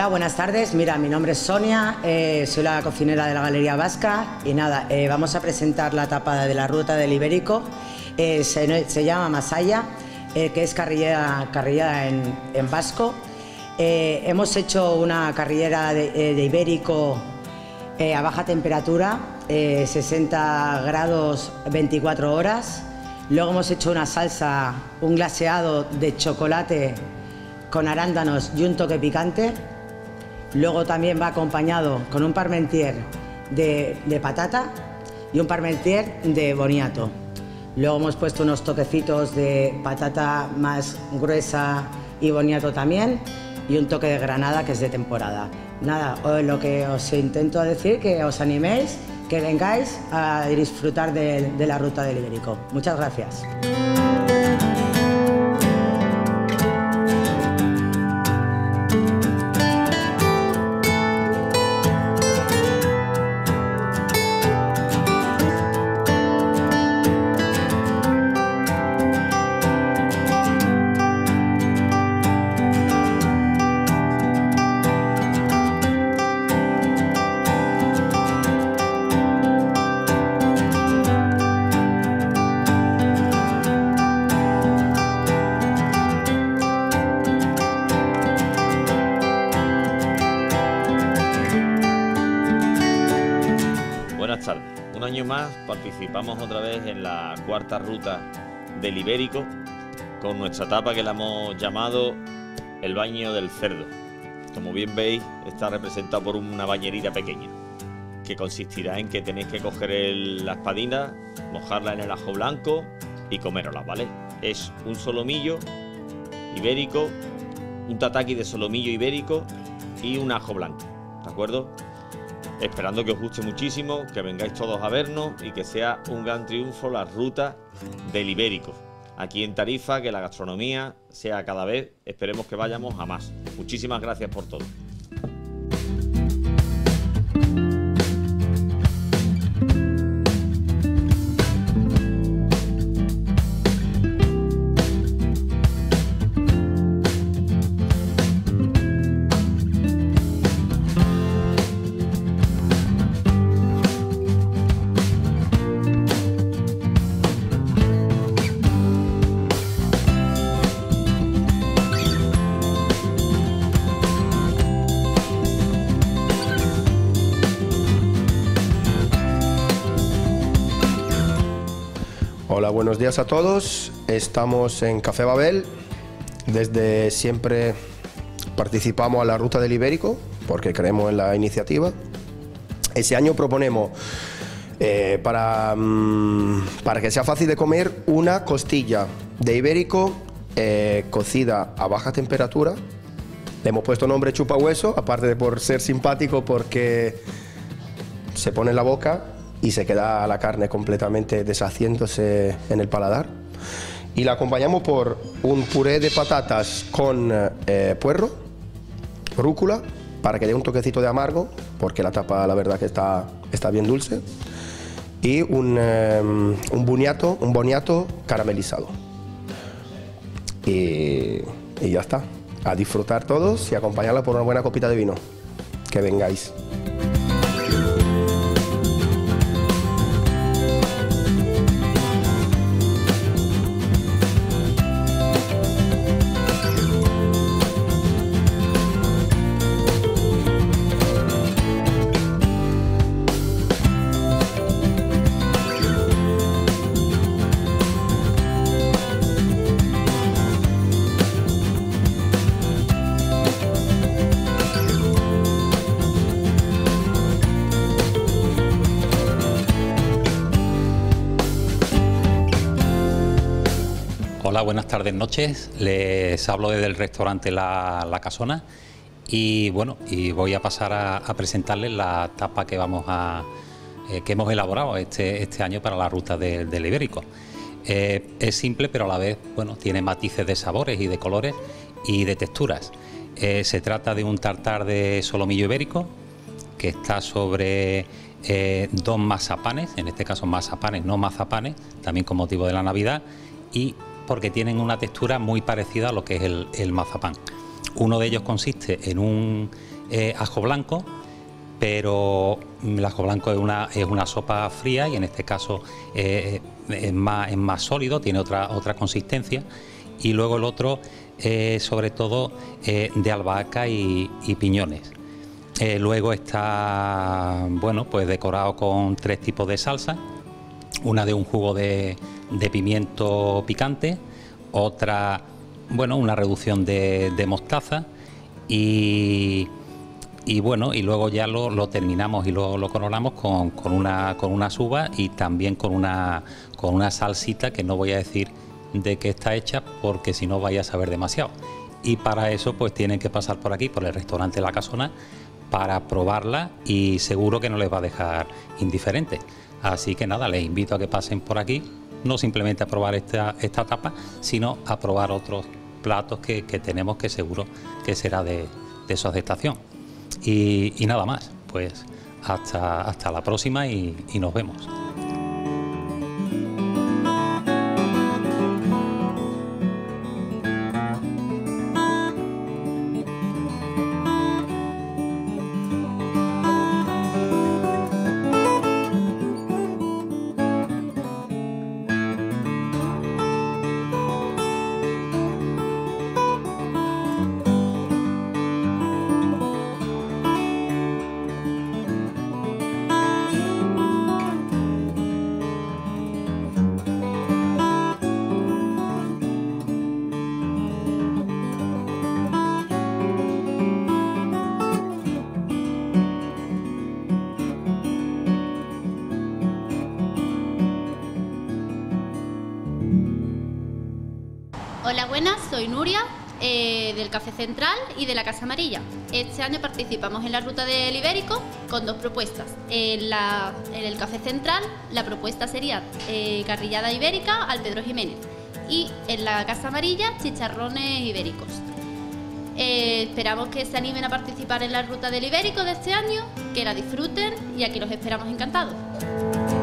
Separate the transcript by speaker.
Speaker 1: Hola, buenas tardes. Mira, mi nombre es Sonia, soy la cocinera de la Galería Vasca y nada, vamos a presentar la tapa de la ruta del Ibérico. Se llama Masaya, que es carrillera en vasco. Hemos hecho una carrillera de Ibérico a baja temperatura, 60 grados 24 horas. Luego hemos hecho una salsa, un glaseado de chocolate con arándanos y un toque picante. Luego también va acompañado con un parmentier de patata y un parmentier de boniato. Luego hemos puesto unos toquecitos de patata más gruesa y boniato también, y un toque de granada que es de temporada. Nada, lo que os intento decir, que os animéis, que vengáis a disfrutar de la ruta del Ibérico. Muchas gracias.
Speaker 2: Buenas tardes. Un año más participamos otra vez en la cuarta ruta del Ibérico con nuestra tapa que la hemos llamado el baño del cerdo. Como bien veis, está representado por una bañerita pequeña que consistirá en que tenéis que coger la espadina, mojarla en el ajo blanco y comérosla, ¿vale? Es un solomillo ibérico, un tataki de solomillo ibérico y un ajo blanco, ¿de acuerdo? Esperando que os guste muchísimo, que vengáis todos a vernos y que sea un gran triunfo la ruta del Ibérico. Aquí en Tarifa, que la gastronomía sea cada vez, esperemos que vayamos a más. Muchísimas gracias por todo.
Speaker 3: Hola, buenos días a todos. Estamos en Café Babel. Desde siempre participamos a la ruta del Ibérico porque creemos en la iniciativa. Ese año proponemos para que sea fácil de comer una costilla de Ibérico cocida a baja temperatura. Le hemos puesto nombre chupa hueso, aparte de por ser simpático, porque se pone en la boca y se queda la carne completamente deshaciéndose en el paladar. Y la acompañamos por un puré de patatas con puerro, rúcula, para que dé un toquecito de amargo, porque la tapa la verdad que está bien dulce, y un boniato caramelizado. Y ya está. A disfrutar todos y acompañarla por una buena copita de vino. Que vengáis.
Speaker 4: Hola, buenas tardes, noches. Les hablo desde el restaurante La Casona y bueno, voy a pasar a presentarles la tapa que que hemos elaborado este año para la ruta del Ibérico. Es simple, pero a la vez, bueno, tiene matices de sabores y de colores y de texturas. Se trata de un tartar de solomillo ibérico que está sobre dos mazapanes, en este caso mazapanes, no mazapanes, también con motivo de la Navidad, y porque tienen una textura muy parecida a lo que es el mazapán. Uno de ellos consiste en un ajo blanco, pero el ajo blanco es una sopa fría y en este caso es más sólido, tiene otra consistencia. Y luego el otro sobre todo de albahaca y piñones. Luego está, bueno, pues decorado con 3 tipos de salsa, una de un jugo de pimiento picante, otra, bueno, una reducción de mostaza y bueno, y luego ya lo terminamos y lo coronamos con unas uvas y también con una salsita que no voy a decir de qué está hecha porque si no vaya a saber demasiado. Y para eso pues tienen que pasar por aquí, por el restaurante La Casona, para probarla y seguro que no les va a dejar indiferentes. Así que nada, les invito a que pasen por aquí, no simplemente a probar esta tapa, sino a probar otros platos que tenemos que seguro que será de su aceptación. Y nada más, pues hasta la próxima y nos vemos.
Speaker 5: Hola, buenas, soy Nuria, del Café Central y de la Casa Amarilla. Este año participamos en la Ruta del Ibérico con 2 propuestas. En el Café Central la propuesta sería carrillada ibérica al Pedro Jiménez y en la Casa Amarilla chicharrones ibéricos. Esperamos que se animen a participar en la Ruta del Ibérico de este año, que la disfruten y aquí los esperamos encantados.